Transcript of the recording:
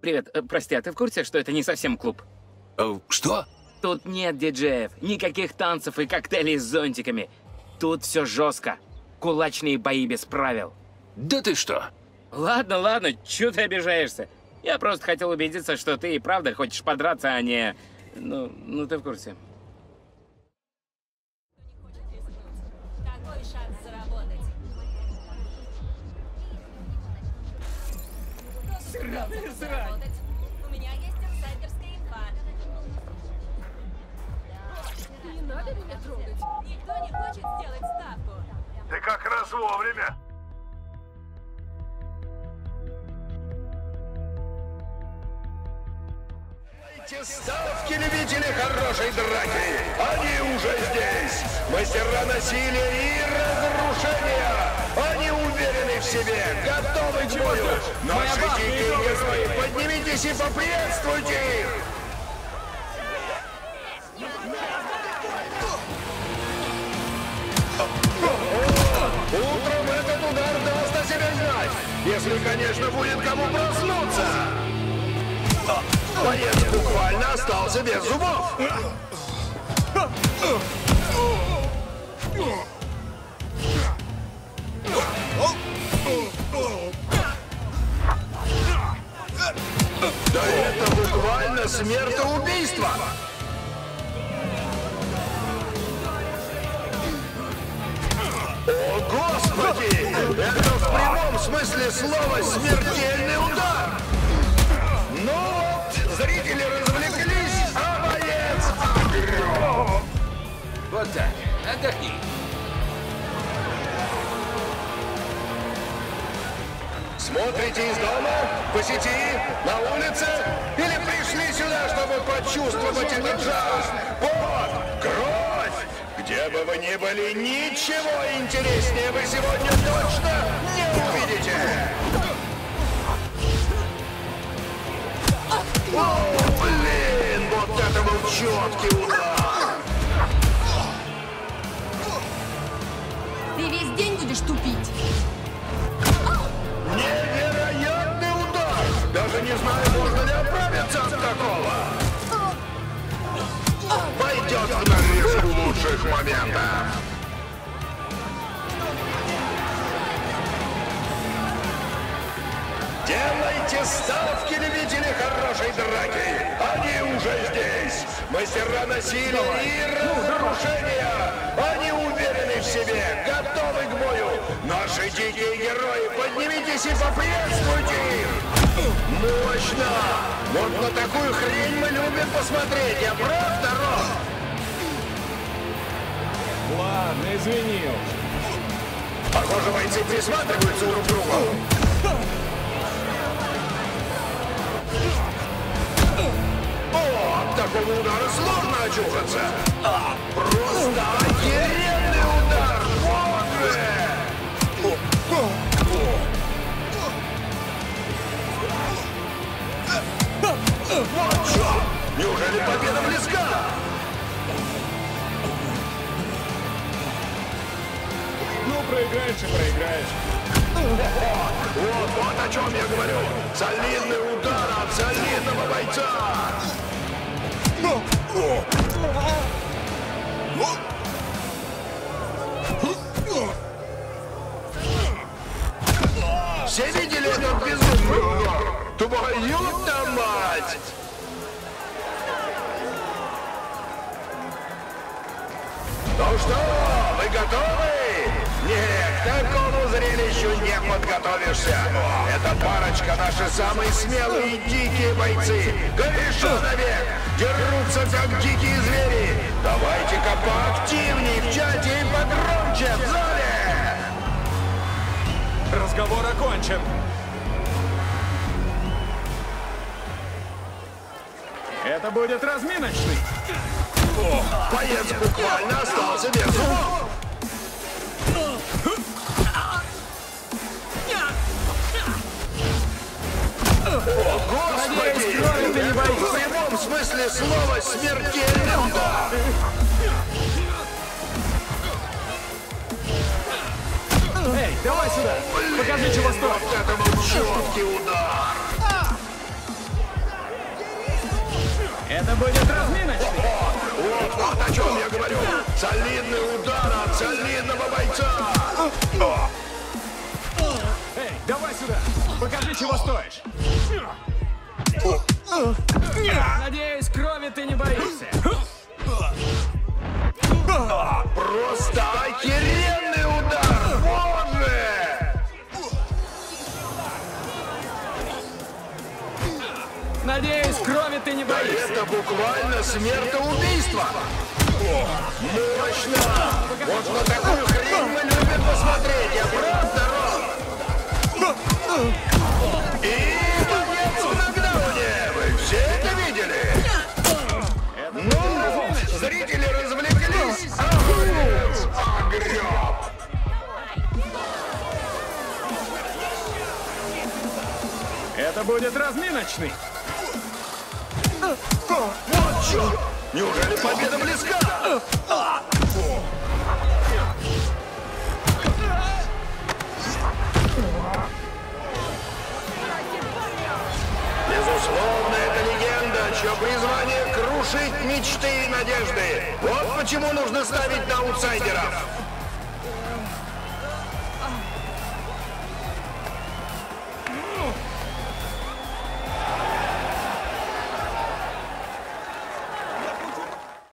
Привет, прости, а ты в курсе, что это не совсем клуб? Что? Тут нет диджеев, никаких танцев и коктейлей с зонтиками. Тут все жестко. Кулачные бои без правил. Да ты что? Ладно, ладно, чё ты обижаешься? Я просто хотел убедиться, что ты и правда хочешь подраться, а не... Ну ты в курсе. Какой шанс заработать? Сраная срань! У меня есть инсайдерская инфа. Не надо меня трогать. Никто не хочет сделать ставку. Ты как раз вовремя. Ставки любители хорошей драки, они уже здесь. Мастера насилия и разрушения. Они уверены в себе, готовы к бою. Наши дикие герои, поднимитесь и поприветствуйте их. Утром этот удар даст о себе знать, если, конечно, будет кому проснуться. Боец буквально остался без зубов. Да это буквально смертоубийство. О, Господи! Это в прямом смысле слова смертельный удар. Ну вот, зрители развлеклись, а боец огреб. Вот так. Отдохни. Смотрите из дома, по сети, на улице или пришли сюда, чтобы почувствовать этот жар? Пот, кровь! Где бы вы ни были, ничего интереснее вы сегодня точно не увидите! О, блин, вот это был четкий удар! Ты весь день будешь тупить. Невероятный удар! Даже не знаю, можно ли оправиться от такого! Пойдет в нарезку лучших моментов! Делайте ставки, любители хорошей драки! Они уже здесь! Мастера насилия и разрушения! Они уверены в себе, готовы к бою! Наши дикие герои, поднимитесь и поприветствуйте их! Мощно! Вот на такую хрень мы любим посмотреть, я прав, Роб? Ладно, извини. Похоже, бойцы присматриваются друг к другу. О, от такого удара сложно очухаться. Просто охеренный удар! Вот же! Вот что! Неужели победа близка? Ну, проиграешь и проиграешь. Вот о чем я говорю. Солидный удар от солидного бойца. Все видели этот безумный удар? Твою-то мать! Ну что, вы готовы? Нет, к такому зрелищу не подготовишься. Эта парочка наши самые смелые и дикие бойцы. Корешок навек, дерутся как дикие звери. Давайте-ка поактивней в чате и погромче в зале. Разговор окончен. Это будет разминочный. Боец буквально остался без зубов. О, Господи! Это в прямом смысле слова смертельный удар. Эй, давай сюда. Покажи, чего стоит. Вот это был четкий удар. Это будет разминочный. Вот о чем я говорю. Солидный удар от солидного бойца. Эй, давай сюда. Покажи, чего стоишь. Надеюсь, крови ты не боишься. Просто охеренный удар! Боже! Надеюсь, крови ты не боишься. Это буквально смертоубийство! Мощно! Вот на такую хрень мы любим посмотреть, я правда, Рон? И конец в нокдауне! Вы все это видели? Ну, зрители развлеклись, а борец огреб! Это будет разминочный. Вот черт! Неужели победа близка? Безусловно, это легенда, чье призвание — крушить мечты и надежды. Вот почему нужно ставить на аутсайдеров.